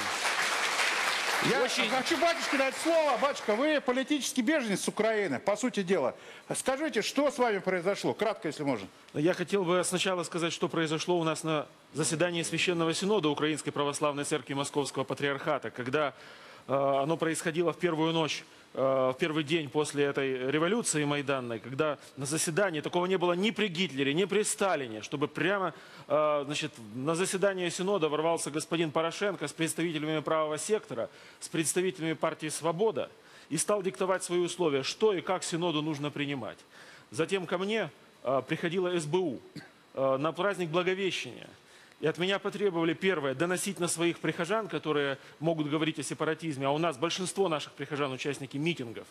Speaker 3: Я хочу батюшке дать слово. Батюшка, вы политический беженец с Украины, по сути дела. Скажите, что с вами произошло? Кратко, если можно.
Speaker 1: Я хотел бы сначала сказать, что произошло у нас на заседании Священного Синода Украинской Православной Церкви Московского Патриархата, когда оно происходило в первую ночь, в первый день после этой революции майданной, когда на заседании такого не было ни при Гитлере, ни при Сталине, чтобы прямо на заседание Синода ворвался господин Порошенко с представителями правого сектора, с представителями партии «Свобода» и стал диктовать свои условия, что и как Синоду нужно принимать. Затем ко мне приходила СБУ на праздник Благовещения. И от меня потребовали, первое, доносить на своих прихожан, которые могут говорить о сепаратизме, а у нас большинство наших прихожан участники митингов.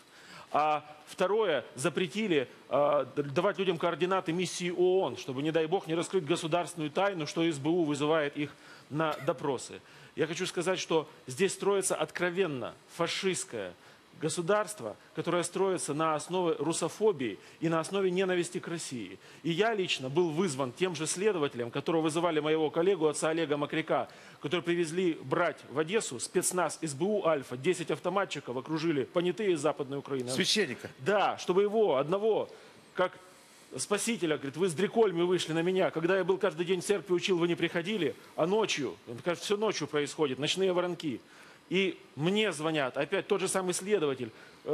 Speaker 1: А второе, запретили давать людям координаты миссии ООН, чтобы, не дай бог, не раскрыть государственную тайну, что СБУ вызывает их на допросы. Я хочу сказать, что здесь строится откровенно фашистское государство, которое строится на основе русофобии и на основе ненависти к России. И я лично был вызван тем же следователем, которого вызывали моего коллегу, отца Олега Макряка, который привезли брать в Одессу спецназ СБУ «Альфа». 10 автоматчиков окружили понятые из Западной Украины.
Speaker 3: Священника?
Speaker 1: Да, чтобы его одного, как спасителя, говорит, вы с Дрикольми вышли на меня. Когда я был каждый день в церкви, учил, вы не приходили, а ночью, это все ночью происходит, ночные воронки. И мне звонят, опять тот же самый следователь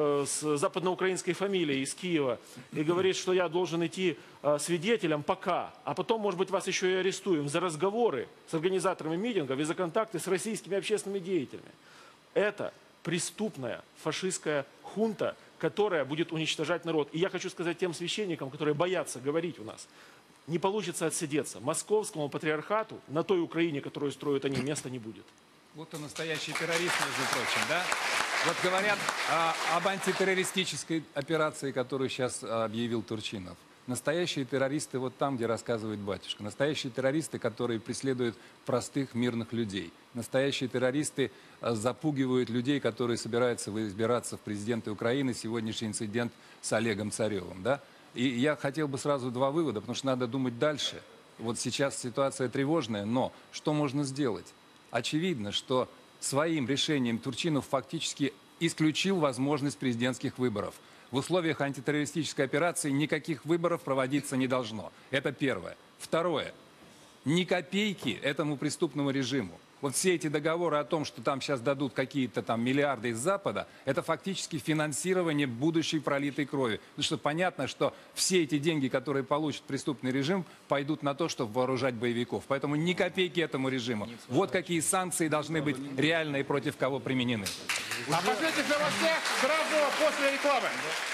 Speaker 1: с западноукраинской фамилией из Киева, и говорит, что я должен идти свидетелем пока, а потом, может быть, вас еще и арестуем за разговоры с организаторами митингов и за контакты с российскими общественными деятелями. Это преступная фашистская хунта, которая будет уничтожать народ. И я хочу сказать тем священникам, которые боятся говорить у нас, не получится отсидеться. Московскому патриархату на той Украине, которую строят они, места не будет.
Speaker 2: Вот он настоящий террорист, между прочим, да? Вот говорят об антитеррористической операции, которую сейчас объявил Турчинов. Настоящие террористы вот там, где рассказывает батюшка. Настоящие террористы, которые преследуют простых мирных людей. Настоящие террористы запугивают людей, которые собираются избираться в президенты Украины. Сегодняшний инцидент с Олегом Царевым, да? И я хотел бы сразу два вывода, потому что надо думать дальше. Вот сейчас ситуация тревожная, но что можно сделать? Очевидно, что своим решением Турчинов фактически исключил возможность президентских выборов. В условиях антитеррористической операции никаких выборов проводиться не должно. Это первое. Второе. Ни копейки этому преступному режиму. Вот все эти договоры о том, что там сейчас дадут какие-то там миллиарды из Запада, это фактически финансирование будущей пролитой крови. Потому что понятно, что все эти деньги, которые получит преступный режим, пойдут на то, чтобы вооружать боевиков. Поэтому ни копейки этому режиму. Вот какие санкции должны быть реально и против кого применены.
Speaker 3: А последних новостях сразу после рекламы.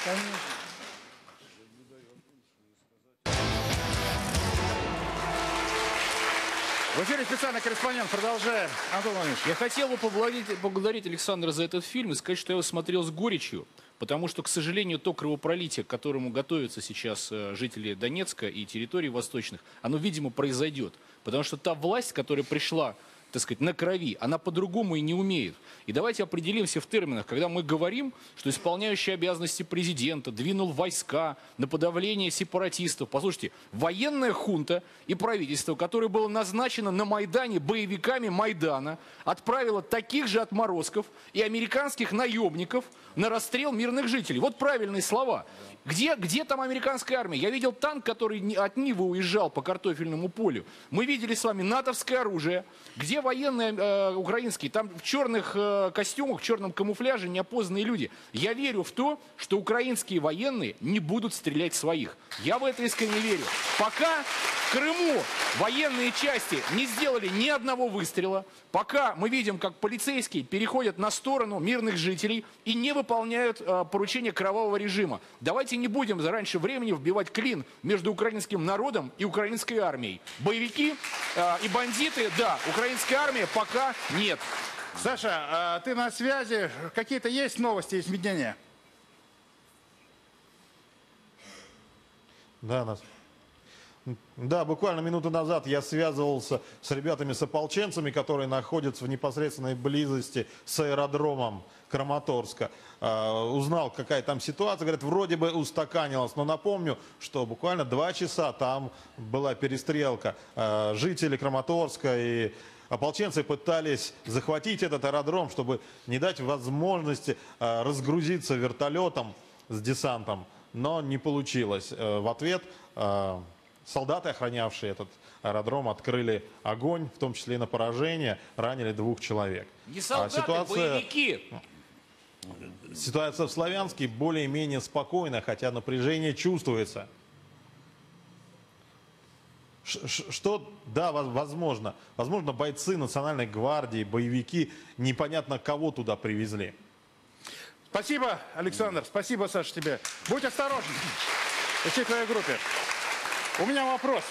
Speaker 3: В эфире специальный корреспондент. Продолжаем. Антон Владимирович.
Speaker 18: Я хотел бы поблагодарить Александра за этот фильм и сказать, что я его смотрел с горечью, потому что, к сожалению, то кровопролитие, к которому готовятся сейчас жители Донецка и территорий восточных, оно, видимо, произойдет. Потому что та власть, которая пришла, так сказать, на крови, она по-другому и не умеет. И давайте определимся в терминах, когда мы говорим, что исполняющий обязанности президента двинул войска на подавление сепаратистов. Послушайте, военная хунта и правительство, которое было назначено на Майдане боевиками Майдана, отправило таких же отморозков и американских наемников на расстрел мирных жителей. Вот правильные слова. Где там американская армия? Я видел танк, который от Нивы уезжал по картофельному полю. Мы видели с вами натовское оружие. Где военные украинские? Там в черных костюмах, в черном камуфляже неопознанные люди. Я верю в то, что украинские военные не будут стрелять в своих. Я в это искренне верю. Пока в Крыму военные части не сделали ни одного выстрела, пока мы видим, как полицейские переходят на сторону мирных жителей и не выполняют поручения кровавого режима. Давайте не будем раньше времени вбивать клин между украинским народом и украинской армией. Боевики и бандиты, да, украинская армия пока нет.
Speaker 3: Саша, ты на связи? Какие-то есть новости, изменения?
Speaker 21: Да, нас.
Speaker 11: Да, буквально минуту назад я связывался с ребятами, с ополченцами, которые находятся в непосредственной близости с аэродромом Краматорска. Узнал, какая там ситуация. Говорят, вроде бы устаканилась. Но напомню, что буквально 2 часа там была перестрелка. Жители Краматорска и ополченцы пытались захватить этот аэродром, чтобы не дать возможности разгрузиться вертолетом с десантом. Но не получилось. В ответ солдаты, охранявшие этот аэродром, открыли огонь, в том числе и на поражение, ранили 2 человек.
Speaker 4: Не солдаты, боевики.
Speaker 11: Ситуация в Славянске более-менее спокойна, хотя напряжение чувствуется. Что, да, возможно, бойцы Национальной гвардии, боевики, непонятно кого туда привезли.
Speaker 3: Спасибо, Александр. Спасибо, Саша, тебе. Будь осторожен в всей твоей группе. У меня вопрос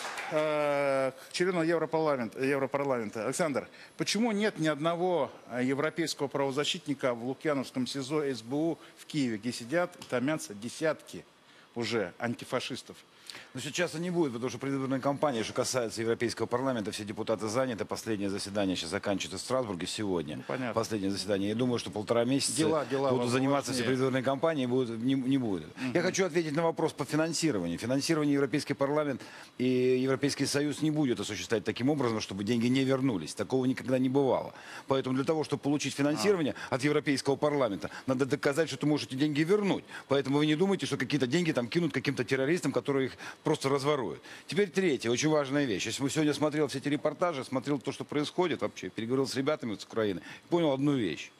Speaker 3: к члену Европарламента. Александр, почему нет ни одного европейского правозащитника в Лукьяновском СИЗО СБУ в Киеве, где сидят и томятся десятки уже антифашистов?
Speaker 5: Но сейчас не будет, потому что предвыборная кампания, что касается Европейского парламента, все депутаты заняты. Последнее заседание сейчас заканчивается в Страсбурге сегодня.
Speaker 3: Понятно.
Speaker 5: Последнее заседание. Я думаю, что 1,5 месяца будут заниматься все предвыборной кампанией, не будет. Я хочу ответить на вопрос по финансированию. Финансирование Европейский парламент и Европейский Союз не будет осуществлять таким образом, чтобы деньги не вернулись. Такого никогда не бывало. Поэтому для того, чтобы получить финансирование от Европейского парламента, надо доказать, что ты можешь эти деньги вернуть. Поэтому вы не думайте, что какие-то деньги там кинут каким-то террористам, которые их просто разворуют. Теперь третья, очень важная вещь. Если мы сегодня смотрел все эти репортажи, смотрел то, что происходит вообще, переговорил с ребятами с Украины, понял одну вещь.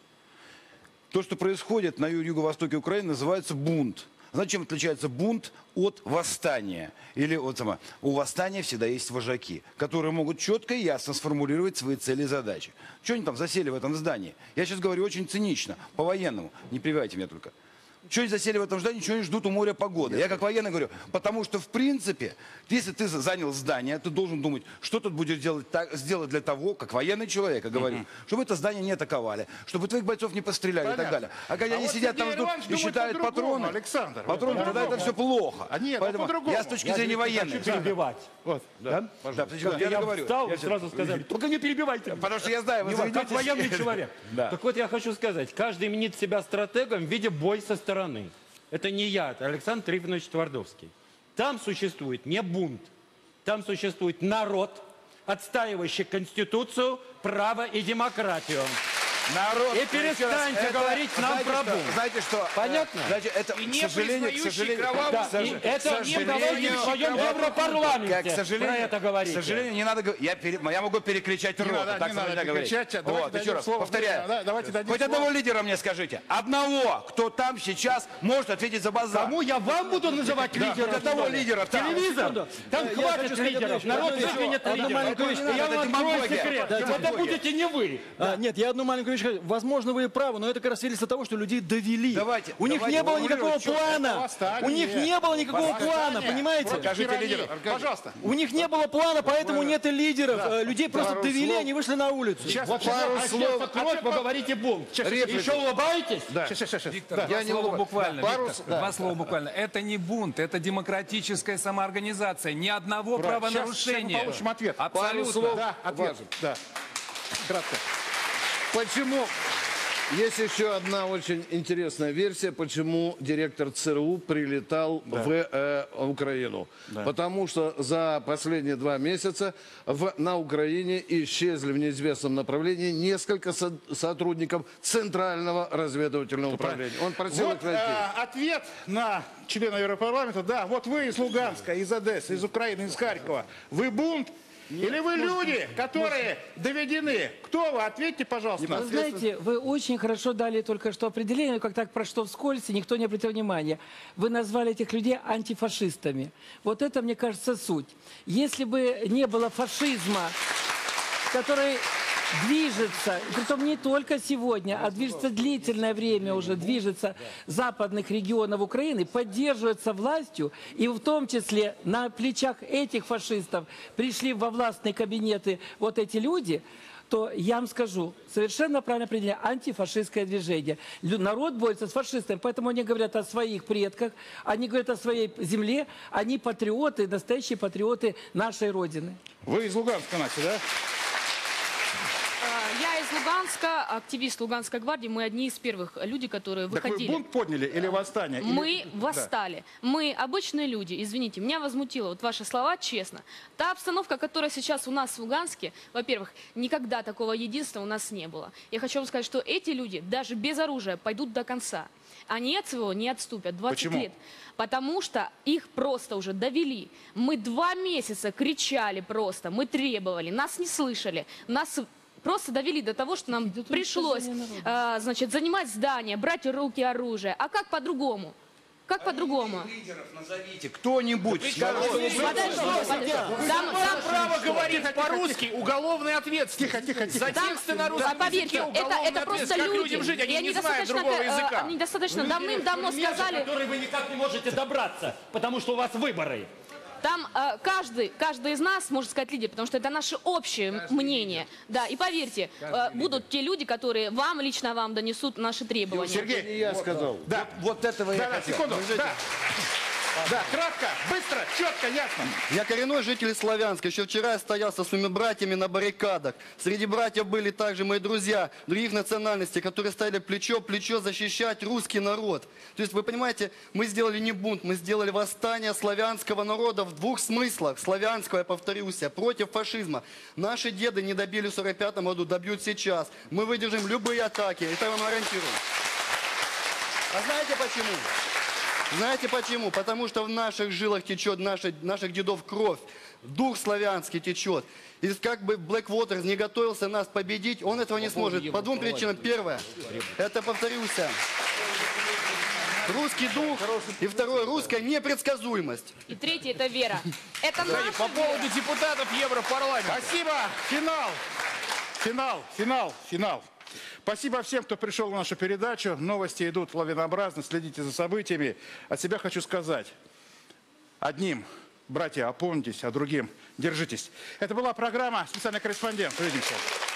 Speaker 5: То, что происходит на юго-востоке Украины, называется бунт. Знаете, чем отличается бунт от восстания? Или вот у восстания всегда есть вожаки, которые могут четко и ясно сформулировать свои цели и задачи. Что они там засели в этом здании? Я сейчас говорю очень цинично, по-военному. Не прививайте меня только. Что они засели в этом здании, ничего не ждут у моря погоды. Я как военный говорю, потому что в принципе, если ты занял здание, ты должен думать, что тут будешь сделать для того, как военный человек, я говорю, чтобы это здание не атаковали, чтобы твоих бойцов не постреляли и так далее. А когда они сидят там ждут и считают патроны,
Speaker 3: Александр,
Speaker 5: тогда это все плохо.
Speaker 3: Нет,
Speaker 5: поэтому я с точки зрения военной.
Speaker 15: Перебивать.
Speaker 5: Вот, да? Я говорю.
Speaker 15: Сразу сказали, только не перебивайте.
Speaker 5: Потому что я знаю, вы
Speaker 15: как военный человек.
Speaker 4: Так вот, я хочу сказать, каждый мнит себя стратегом, видя бой со стороны. Это не я, это Александр Трифонович Твардовский. Там существует не бунт, там существует народ, отстаивающий Конституцию, право и демократию.
Speaker 5: Народ,
Speaker 4: и перестаньте говорить нам про бунт.
Speaker 5: Знаете что?
Speaker 4: Понятно?
Speaker 5: Знаете, это,
Speaker 4: и не
Speaker 5: к сожалению,
Speaker 4: это не говорите в своем Европарламенте.
Speaker 5: К сожалению,
Speaker 4: про это говорите.
Speaker 5: К сожалению, не надо говорить. Я могу перекричать рот. Так нельзя говорить. Вот, еще раз, повторяю. Хоть одного лидера мне скажите. Одного, кто там сейчас может ответить за базар.
Speaker 4: Кому я вам буду называть лидером?
Speaker 5: Того лидера там.
Speaker 4: Телевизор. Там хватит лидеров. Народ изменит лидеров. Я вам открою секрет. Это будете не вы.
Speaker 17: Нет, я одну маленькую вещь. Возможно, вы и правы, но это как раз свидетельство того, что людей довели. У них не было никакого плана. У них не было никакого плана, понимаете?
Speaker 3: Покажите лидеров. Пожалуйста.
Speaker 17: У них не было плана, поэтому нет и лидеров. Людей просто довели, они вышли на улицу.
Speaker 4: Пару слов. Вы говорите бунт. Еще улыбаетесь?
Speaker 2: Виктор, два слова буквально. Это не бунт, это демократическая самоорганизация. Ни одного правонарушения.
Speaker 3: Мы получим ответ.
Speaker 2: Абсолютно.
Speaker 3: Да, ответ. Да. Кратко.
Speaker 16: Почему? Есть еще одна очень интересная версия, почему директор ЦРУ прилетал в Украину. Потому что за последние 2 месяца на Украине исчезли в неизвестном направлении несколько сотрудников Центрального разведывательного управления. Он просил их найти.
Speaker 3: Ответ на члена Европарламента. Да, вот вы из Луганска, из Одессы, из Украины, из Харькова. Вы бунт? Или вы люди, которые доведены? Кто вы? Ответьте, пожалуйста.
Speaker 21: Вы знаете, вы очень хорошо дали только что определение, как так прошло вскользь, и никто не обратил внимания. Вы назвали этих людей антифашистами. Вот это, мне кажется, суть. Если бы не было фашизма, который движется, притом не только сегодня, а движется длительное время уже, движется западных регионов Украины, поддерживается властью, и в том числе на плечах этих фашистов пришли во властные кабинеты вот эти люди, что я вам скажу, совершенно правильно определение, антифашистское движение. Народ борется с фашистами, поэтому они говорят о своих предках, они говорят о своей земле, они патриоты, настоящие патриоты нашей Родины.
Speaker 3: Вы из Луганска, Настя, да?
Speaker 9: Я из Луганска, активист Луганской гвардии. Мы одни из первых людей, которые выходили.
Speaker 3: Так вы бунт подняли или восстание?
Speaker 9: Мы восстали. Да. Мы обычные люди. Извините, меня возмутило вот ваши слова, честно. Та обстановка, которая сейчас у нас в Луганске, во-первых, никогда такого единства у нас не было. Я хочу вам сказать, что эти люди даже без оружия пойдут до конца. Они от своего не отступят 20 лет. Потому что их просто уже довели. Мы 2 месяца кричали просто, мы требовали, нас не слышали, нас просто довели до того, что нам пришлось, значит, занимать здание, брать в руки оружие. А как по-другому? Как по-другому?
Speaker 5: Лидеров назовите, кто-нибудь.
Speaker 18: Право говорить по-русски, уголовная ответственность.
Speaker 3: Тихо.
Speaker 18: За тексты на русском языке
Speaker 9: это просто люди.
Speaker 18: Как людям жить, они не знают другого языка.
Speaker 9: Они достаточно давным-давно сказали...
Speaker 15: которые вы никак не можете добраться, потому что у вас выборы.
Speaker 9: Там каждый из нас может сказать лидер, потому что это наше общее мнение. Да, и поверьте, будут те люди, которые лично вам донесут наши требования.
Speaker 3: Сергей,
Speaker 16: не я сказал.
Speaker 3: Да,
Speaker 5: вот этого я хотел.
Speaker 3: Секунду. Да, кратко, быстро, четко, ясно.
Speaker 10: Я коренной житель Славянска. Еще вчера я стоял со своими братьями на баррикадах. Среди братьев были также мои друзья других национальностей, которые стояли плечо в плечо защищать русский народ. То есть, вы понимаете, мы сделали не бунт, мы сделали восстание славянского народа в 2 смыслах. Славянского, я повторюсь, против фашизма. Наши деды не добили в 1945 году, добьют сейчас. Мы выдержим любые атаки, это я вам гарантирую. А знаете почему? Знаете почему? Потому что в наших жилах течет наших дедов кровь. Дух славянский течет. И как бы Blackwater не готовился нас победить, он этого не сможет. По 2 причинам. Первое, это, повторюсь, русский дух. И второе, русская непредсказуемость.
Speaker 9: И третье, это вера. Это наша
Speaker 18: По поводу депутатов Европарламента.
Speaker 3: Спасибо. Финал. Спасибо всем, кто пришел на нашу передачу. Новости идут лавинообразно, следите за событиями. От себя хочу сказать. Одним, братья, опомнитесь, а другим держитесь. Это была программа «Специальный корреспондент». Увидимся.